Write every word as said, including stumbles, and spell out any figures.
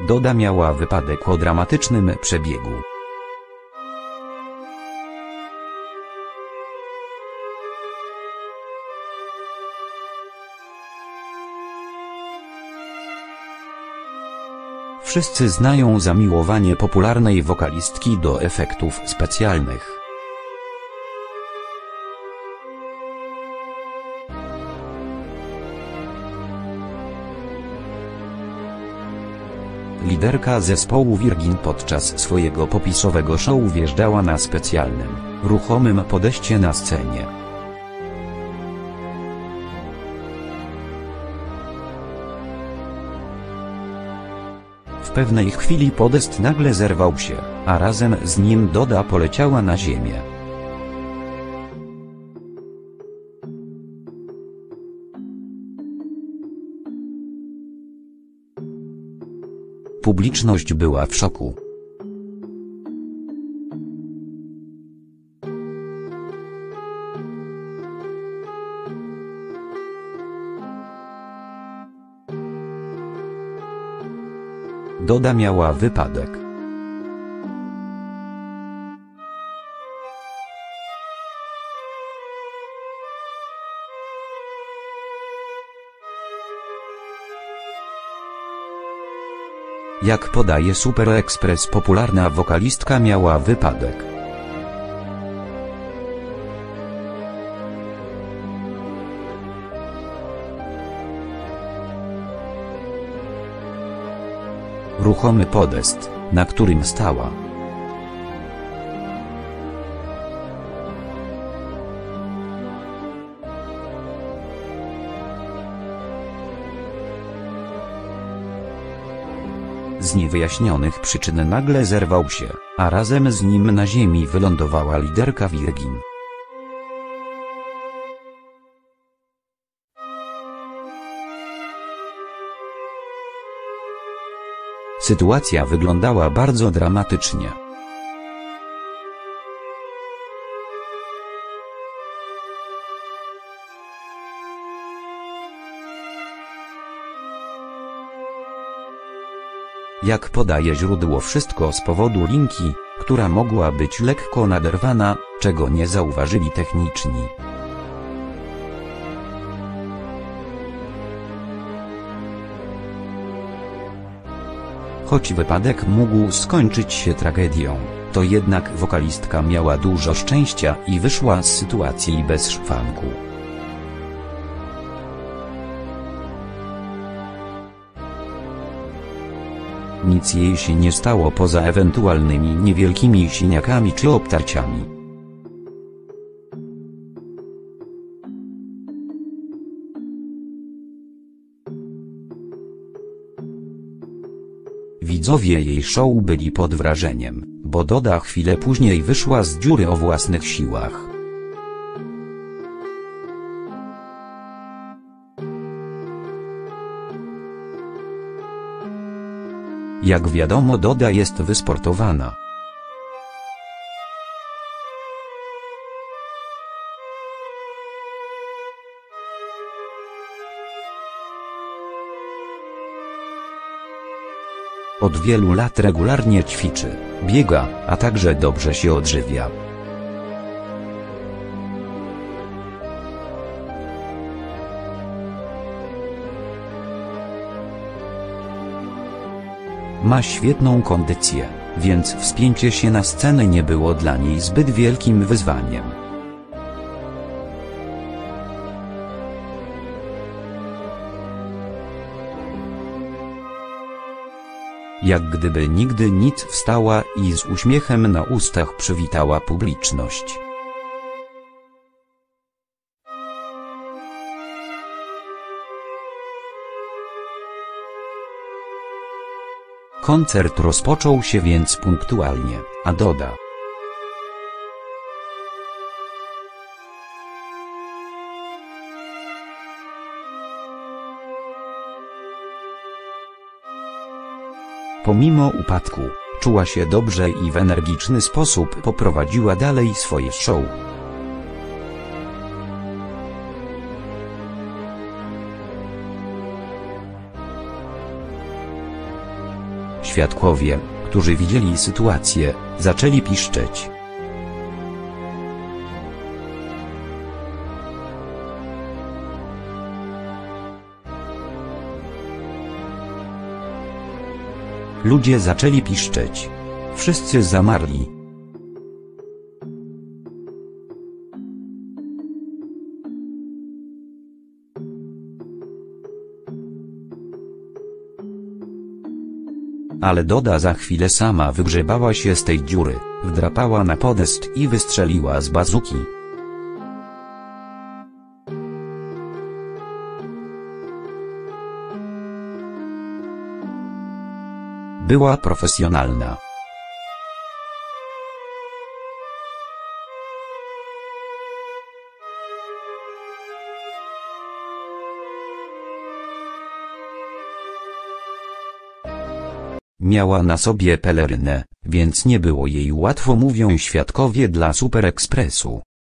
Doda miała wypadek o dramatycznym przebiegu. Wszyscy znają zamiłowanie popularnej wokalistki do efektów specjalnych. Liderka zespołu Virgin podczas swojego popisowego show wjeżdżała na specjalnym, ruchomym podejście na scenie. W pewnej chwili podest nagle zerwał się, a razem z nim Doda poleciała na ziemię. Publiczność była w szoku. Doda miała wypadek. Jak podaje Super Express, popularna wokalistka miała wypadek. Ruchomy podest, na którym stała. Z niewyjaśnionych przyczyn nagle zerwał się, a razem z nim na ziemi wylądowała liderka Virgin. Sytuacja wyglądała bardzo dramatycznie. Jak podaje źródło, wszystko z powodu linki, która mogła być lekko naderwana, czego nie zauważyli techniczni. Choć wypadek mógł skończyć się tragedią, to jednak wokalistka miała dużo szczęścia i wyszła z sytuacji bez szwanku. Nic jej się nie stało poza ewentualnymi niewielkimi siniakami czy obtarciami. Widzowie jej show byli pod wrażeniem, bo Doda chwilę później wyszła z dziury o własnych siłach. Jak wiadomo, Doda jest wysportowana. Od wielu lat regularnie ćwiczy, biega, a także dobrze się odżywia. Ma świetną kondycję, więc wspięcie się na scenę nie było dla niej zbyt wielkim wyzwaniem. Jak gdyby nigdy nic, wstała i z uśmiechem na ustach przywitała publiczność. Koncert rozpoczął się więc punktualnie, a Doda pomimo upadku, czuła się dobrze i w energiczny sposób poprowadziła dalej swoje show. Świadkowie, którzy widzieli sytuację, zaczęli piszczeć. Ludzie zaczęli piszczeć. Wszyscy zamarli. Ale Doda za chwilę sama wygrzebała się z tej dziury, wdrapała na podest i wystrzeliła z bazuki. Była profesjonalna. Miała na sobie pelerynę, więc nie było jej łatwo, mówią świadkowie dla Super Expressu.